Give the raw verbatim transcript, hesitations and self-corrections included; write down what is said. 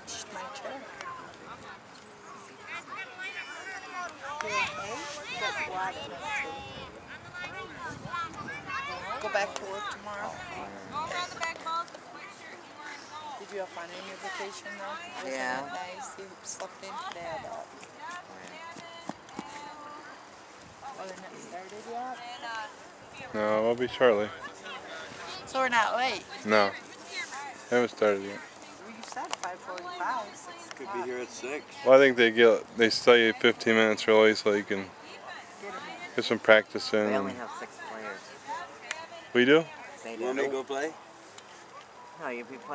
touched my chair. Go back to work tomorrow. Did you have fun in your vacation though? Yeah. Wasn't it nice? You slept in today, I bet. Wasn't it started yet? No, we'll be shortly. So we're not late. No. Haven't started yet. Well, you said five forty-five. six Could be here at six. Well, I think they get they tell you fifteen minutes early so you can get some practice in. We only have six players. We do? They You want me to go play? No, you'd be playing.